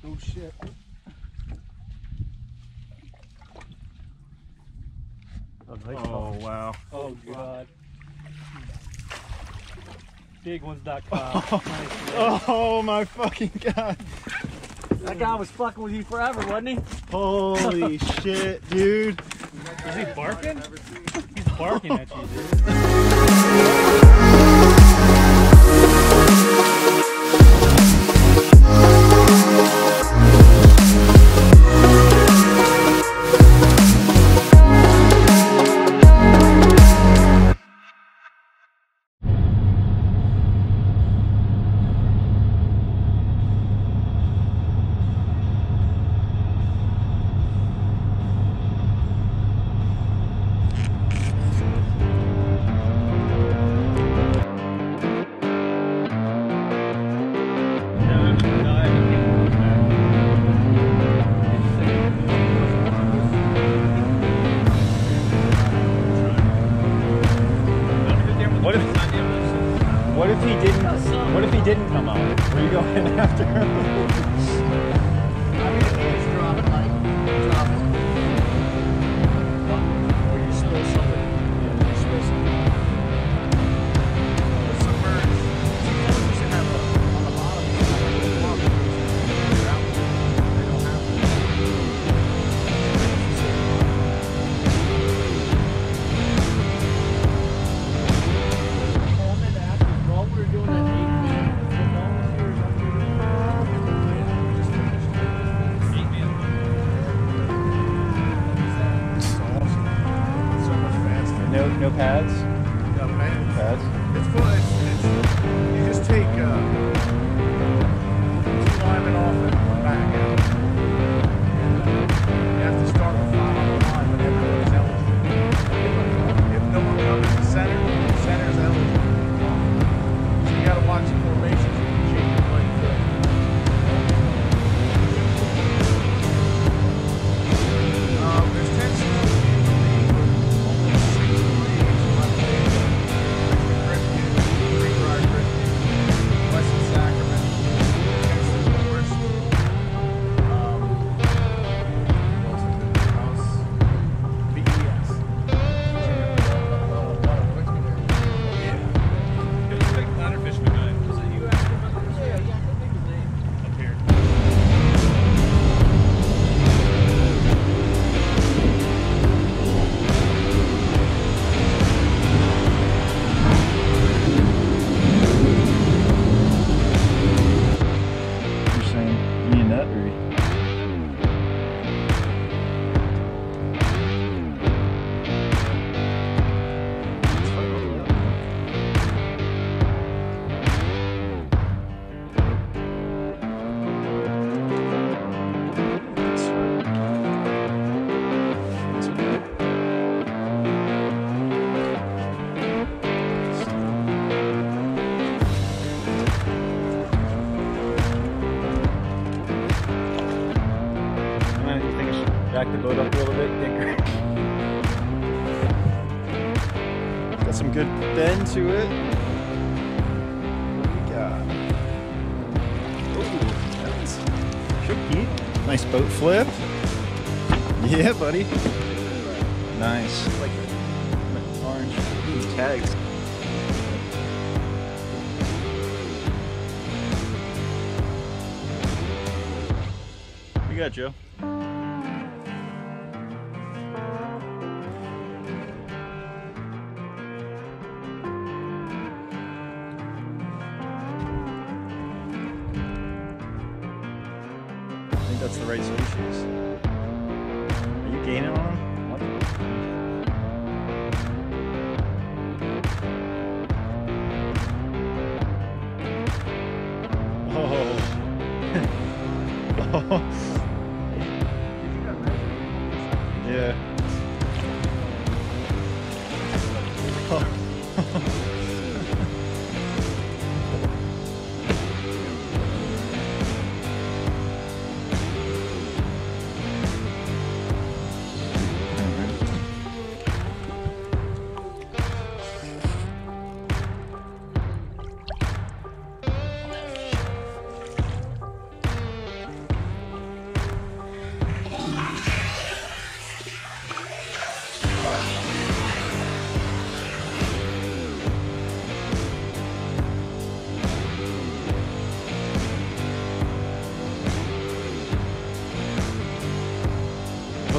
Oh shit. Oh wow. Oh god. Big one's that cloud. Oh my fucking god. That guy was fucking with you forever, wasn't he? Holy shit, dude. Is he barking? He's barking at you, dude. What if he didn't come out? Were you going after him? I mean, if he was dropping, drop it. Or you spill something. Yeah, you spill something. It's submerged. You should have on the bottom, you should have a little water. They don't have while we were doing that 8-man football series up here, just finished 8-man It's awesome. It's so much faster. No pads? No pads. Pads? It's fun. You just take 2 linemen off and back out. And you have to start with 5 on the line, but everyone's eligible. If no one covers the center's eligible. So you got to watch the formations and you change your play through. There's 10 schools in the league with almost 6 leagues. Richmond Christian, Greenbrier Christian, Western Sacrament, Tennessee University. House, BES. You're saying me and that, or? You think I should back the boat up a little bit? Got some good bend to it. What do we got? Ooh, that's tricky. Nice boat flip. Yeah, buddy. Nice. Like the orange tags. What you got, Joe? I think that's the right species. Are you gaining on them? Oh. Yeah.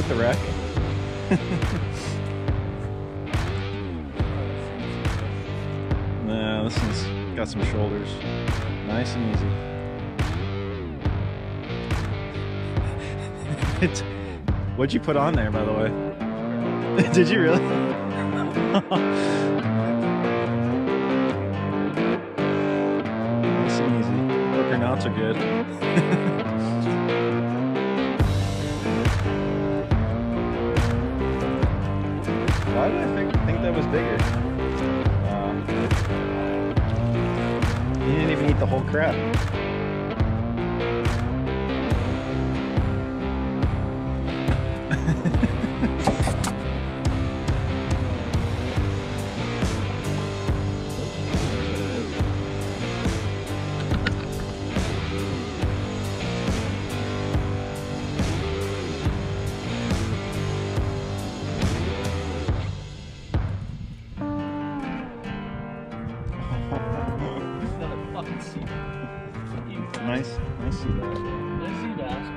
like the wreck? No, this one's got some shoulders. Nice and easy. What'd you put on there, by the way? Did you really? Nice and easy. Hooker knots are good. Why did I think that was bigger? You didn't even eat the whole crab. Nice sea bass. Nice sea bass.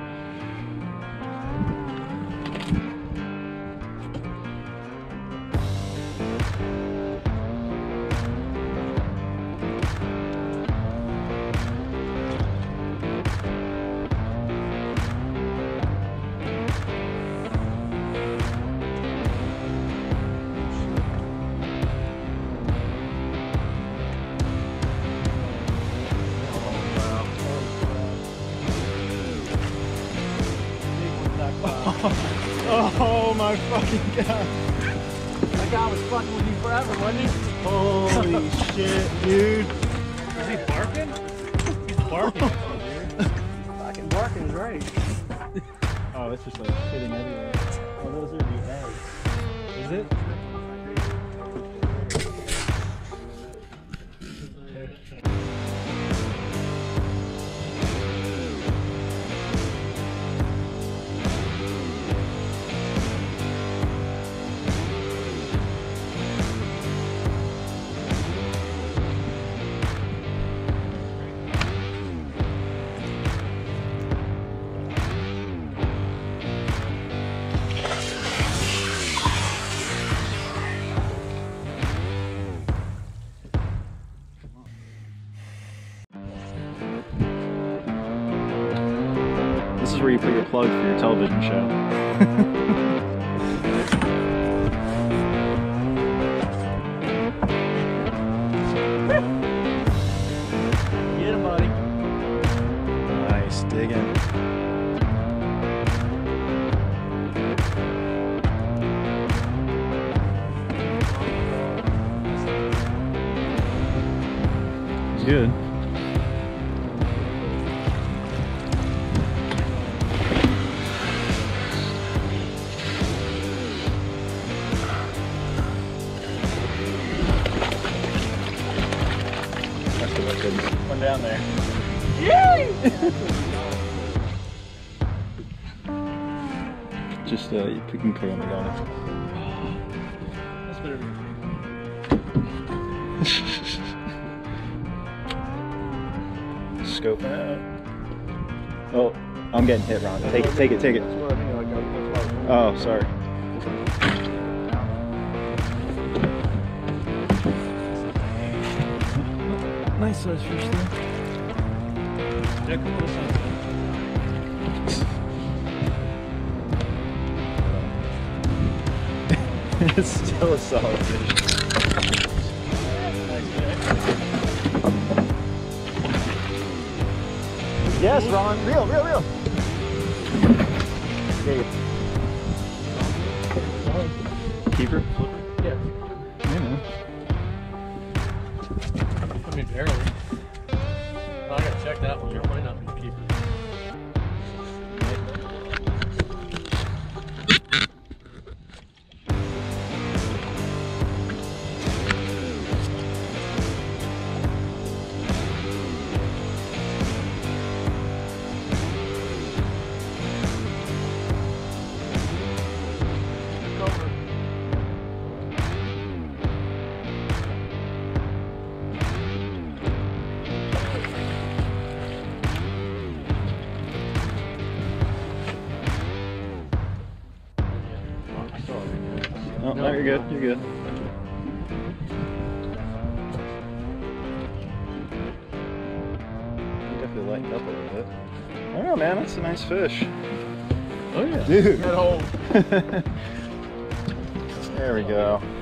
Oh my fucking god. That guy was fucking with you forever, wasn't he? Holy shit, dude. Is he barking? He's barking at you, dude. Fucking barking is great. Oh, it's just like hitting everywhere. Oh, those are the eggs. Is it? This is where you put your plug for your television show. Get him, buddy. Nice digging. It's good. One down there. Just you can put on the gun. That's better than Scoping out. Oh, I'm getting hit, Ron. Take it, take it, take it. That's what I mean. Like, that's what Oh, sorry. nice size fish there. Yeah, come on, It's still a solid fish. Yes, Ron. Real, real, real. Keeper? Yeah. Yeah, man. I mean, barely. Oh, I gotta check that one. It might not be a keeper. you're good. You're good. You definitely lightened up a little bit. I don't know, man. That's a nice fish. Oh yeah. Dude. That hole. There we go.